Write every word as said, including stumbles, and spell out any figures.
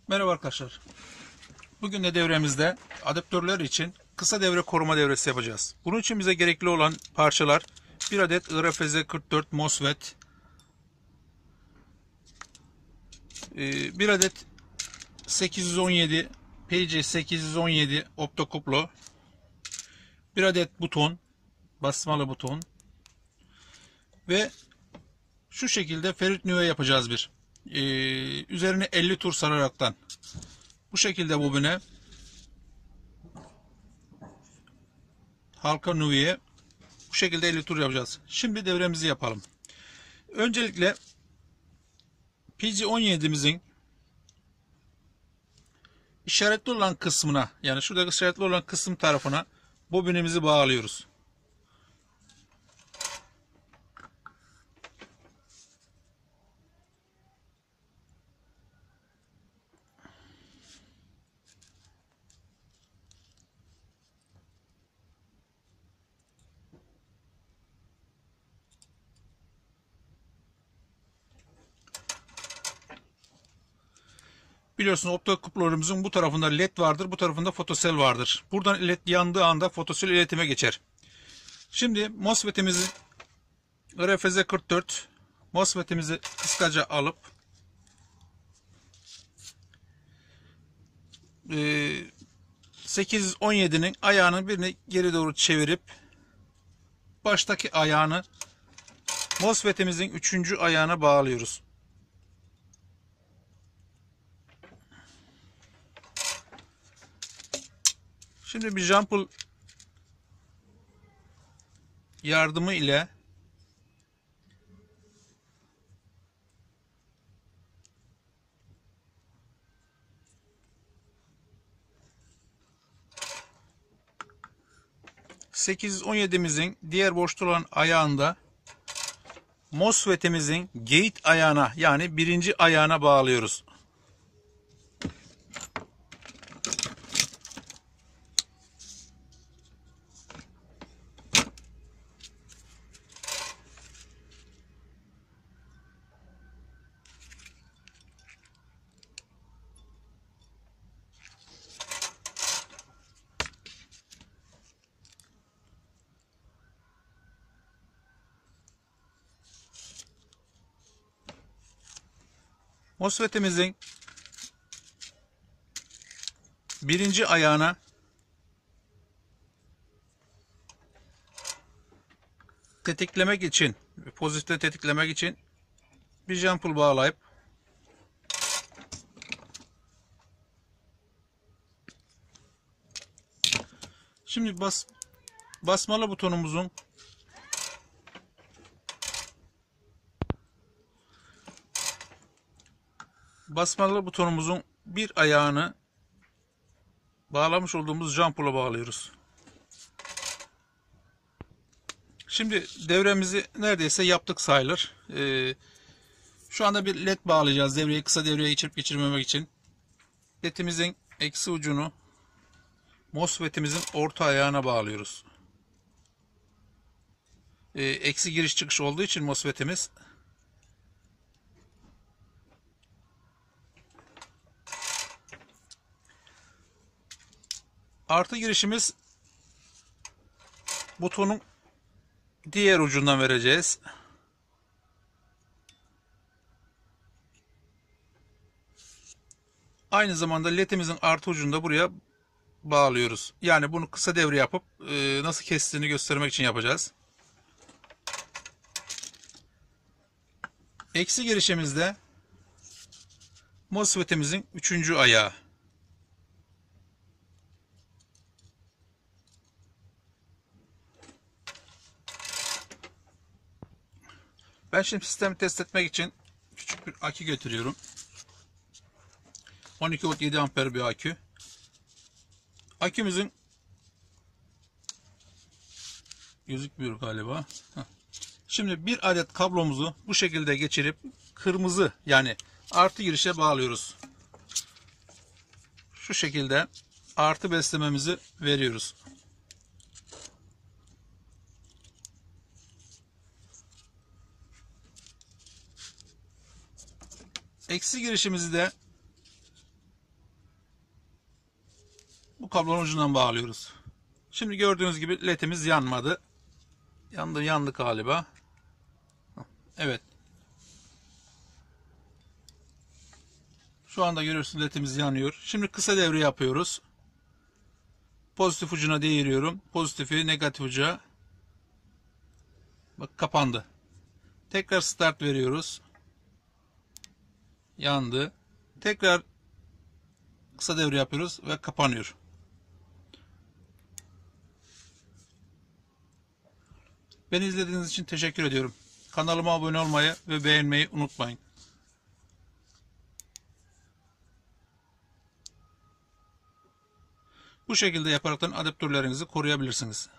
Merhaba arkadaşlar. Bugün de devremizde adaptörler için kısa devre koruma devresi yapacağız. Bunun için bize gerekli olan parçalar bir adet I R F Z kırk dört MOSFET, bir adet sekiz yüz on yedi P C sekiz yüz on yedi optokuplo, bir adet buton, basmalı buton ve şu şekilde ferit nüve yapacağız bir. Ee, üzerine elli tur sararaktan. Bu şekilde bobine halka nüveye bu şekilde elli tur yapacağız. Şimdi devremizi yapalım. Öncelikle P C on yedi'mizin işaretli olan kısmına, yani şurada işaretli olan kısım tarafına bobinimizi bağlıyoruz. Biliyorsunuz optokuplolarımızın bu tarafında led vardır, bu tarafında fotosel vardır. Buradan led yandığı anda fotosel iletime geçer. Şimdi MOSFET'imizi I R F Z kırk dört MOSFET'imizi kıskaca alıp sekiz yüz on yedi'nin ayağını birini geri doğru çevirip baştaki ayağını MOSFET'imizin üçüncü ayağına bağlıyoruz. Şimdi bir jumper yardımı ile sekiz yüz on yedi'mizin diğer boşta olan ayağında MOSFET'imizin gate ayağına, yani birinci ayağına bağlıyoruz. MOSFET'imizin birinci ayağına tetiklemek için, pozitifte tetiklemek için bir jumper bağlayıp şimdi bas, basmalı butonumuzun basmalı butonumuzun bir ayağını bağlamış olduğumuz jumper'la bağlıyoruz. Şimdi devremizi neredeyse yaptık sayılır. Ee, şu anda bir led bağlayacağız devreyi kısa devreye geçirip geçirmemek için. Ledimizin eksi ucunu MOSFET'imizin orta ayağına bağlıyoruz. Ee, eksi giriş çıkış olduğu için MOSFET'imiz artı girişimiz butonun diğer ucundan vereceğiz. Aynı zamanda ledimizin artı ucunu da buraya bağlıyoruz. Yani bunu kısa devre yapıp e, nasıl kestiğini göstermek için yapacağız. Eksi girişimizde MOSFET'imizin üçüncü ayağı. Ben şimdi sistemi test etmek için küçük bir akü götürüyorum. on iki volt yedi amper bir akü. Akümüzün gözükmüyor galiba. Heh. Şimdi bir adet kablomuzu bu şekilde geçirip kırmızı, yani artı girişe bağlıyoruz. Şu şekilde artı beslememizi veriyoruz. Eksi girişimizi de Bu kablonun ucundan bağlıyoruz. Şimdi gördüğünüz gibi ledimiz yanmadı. Yandı yandı galiba. Evet. Şu anda görüyorsunuz ledimiz yanıyor. Şimdi kısa devre yapıyoruz. Pozitif ucuna değiriyorum. Pozitifi negatif uca. Bak kapandı. Tekrar start veriyoruz. Yandı. Tekrar kısa devre yapıyoruz ve kapanıyor. Beni izlediğiniz için teşekkür ediyorum. Kanalıma abone olmayı ve beğenmeyi unutmayın. Bu şekilde yaparak adaptörlerinizi koruyabilirsiniz.